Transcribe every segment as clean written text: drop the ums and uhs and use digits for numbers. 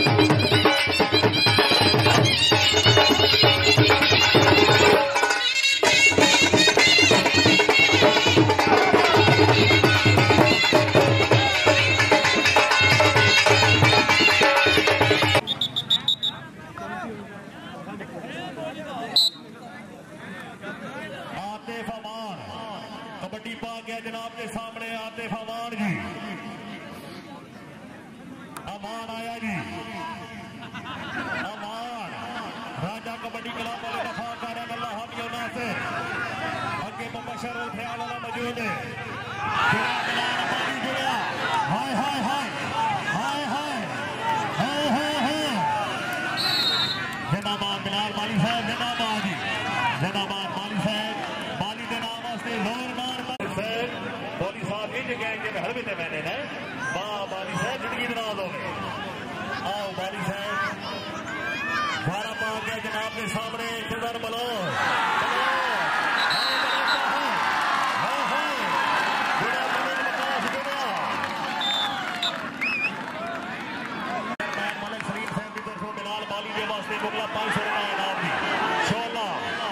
कबड्डी पा गया जनाब के सामने आतिफ अमान जी। अमान आया जी, अमान राजा कबड्डी क्लब वाले दफा कर अल्लाह हामियों से आगे मुबशर ख्याल वाला मौजूद है। हाय हाय हाय हाय हाय हाय हाय हाय जिंदाबाद बिलाल माली साहब, जिंदाबाद जी, जिंदाबाद माली साहब। माली के नाम वास्ते जोरदार बोली साहब इन गए कि हर भी मैंने है वाह बाली साहब जिंदगी दराज हो गई। आओ बाली साहब सारा पा गया जनाब के सामने इंतजार बलो मलिक शरीफ साहब की तरफ बिलाल बाली के वास्ते मुगला 500 रुपया इनाम दी शोला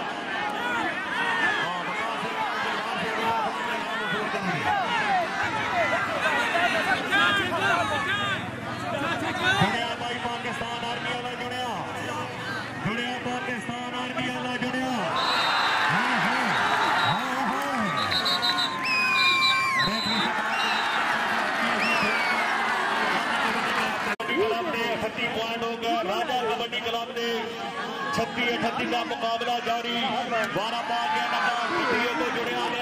पाकिस्तान आर्मी वाला जुड़िया जुड़िया पाकिस्तान आर्मी वाला जुड़िया क्लब ने 38 पॉइंट हो गया। राजा कबड्डी क्लब ने 36-38 का मुकाबला जारी। 12 पा गया नकार को जुड़िया